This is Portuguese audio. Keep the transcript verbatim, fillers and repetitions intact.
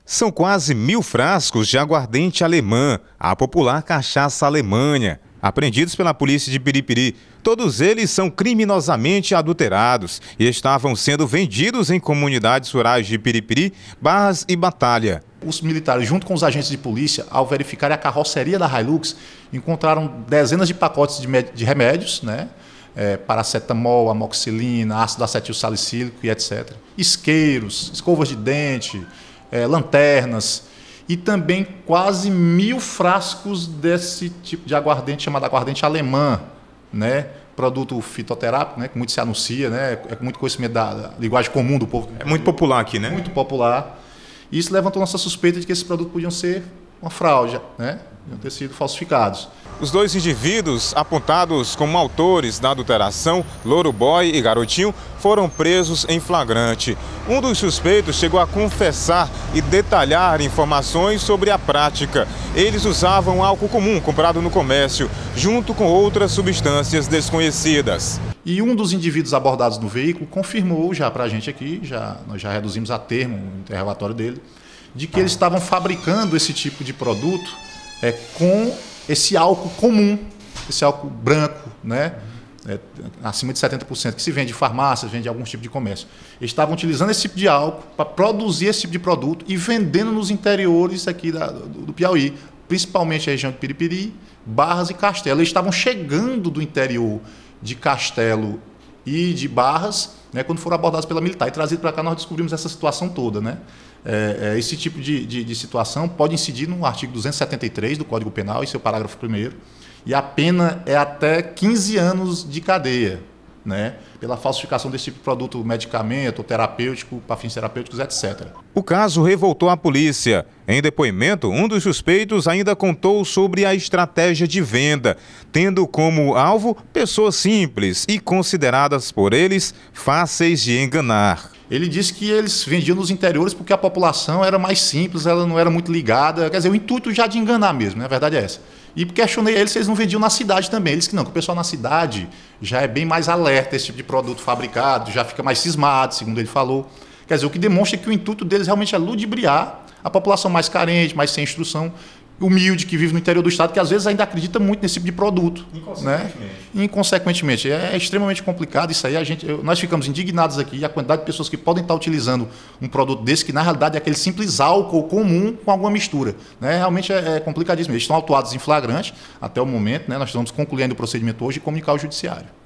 São quase mil frascos de aguardente alemã, a popular cachaça Alemanha, apreendidos pela polícia de Piripiri. Todos eles são criminosamente adulterados e estavam sendo vendidos em comunidades rurais de Piripiri, Barras e Batalha. Os militares, junto com os agentes de polícia, ao verificar a carroceria da Hilux, encontraram dezenas de pacotes de, de remédios, né? É, paracetamol, amoxicilina, ácido acetil salicílico e etcétera. Isqueiros, escovas de dente, é, lanternas e também quase mil frascos desse tipo de aguardente chamado aguardente alemã, né? Produto fitoterápico, né? Que muito se anuncia, né? É com muito conhecimento da, da linguagem comum do povo. É muito popular aqui, né? Muito popular. E isso levantou nossa suspeita de que esses produtos podiam ser uma fraude, né? Podiam ter sido falsificados. Os dois indivíduos apontados como autores da adulteração, Louro Boy e Garotinho, foram presos em flagrante. Um dos suspeitos chegou a confessar e detalhar informações sobre a prática. Eles usavam álcool comum comprado no comércio, junto com outras substâncias desconhecidas. E um dos indivíduos abordados no veículo confirmou já para a gente aqui, já, nós já reduzimos a termo o interrogatório dele, de que eles estavam fabricando esse tipo de produto é, com esse álcool comum, esse álcool branco, né? É, acima de setenta por cento, que se vende em farmácias, vende em algum tipo de comércio. Eles estavam utilizando esse tipo de álcool para produzir esse tipo de produto e vendendo nos interiores aqui da, do, do Piauí, principalmente a região de Piripiri, Barras e Castelo. Eles estavam chegando do interior de Castelo e de Barras, né, quando foram abordados pela militar. E trazido para cá, nós descobrimos essa situação toda, né? É, é, esse tipo de, de, de situação pode incidir no artigo duzentos e setenta e três do Código Penal, em seu parágrafo primeiro, e a pena é até quinze anos de cadeia, né, pela falsificação desse tipo de produto, medicamento ou terapêutico, para fins terapêuticos, etcétera. O caso revoltou a polícia. Em depoimento, um dos suspeitos ainda contou sobre a estratégia de venda, tendo como alvo pessoas simples e consideradas por eles fáceis de enganar. Ele disse que eles vendiam nos interiores porque a população era mais simples, ela não era muito ligada. Quer dizer, o intuito já de enganar mesmo, né? A verdade é essa. E questionei eles se eles não vendiam na cidade também. Eles que não, que o pessoal na cidade já é bem mais alerta a esse tipo de produto fabricado, já fica mais cismado, segundo ele falou. Quer dizer, o que demonstra que o intuito deles realmente é ludibriar a população mais carente, mais sem instrução, humilde, que vive no interior do estado, que às vezes ainda acredita muito nesse tipo de produto. Inconsequentemente. Né? Inconsequentemente. É extremamente complicado isso aí. A gente, eu, nós ficamos indignados aqui, e a quantidade de pessoas que podem estar utilizando um produto desse, que na realidade é aquele simples álcool comum com alguma mistura. Né? Realmente é, é complicadíssimo. Eles estão autuados em flagrante até o momento, né? Nós estamos concluindo o procedimento hoje e comunicar ao judiciário.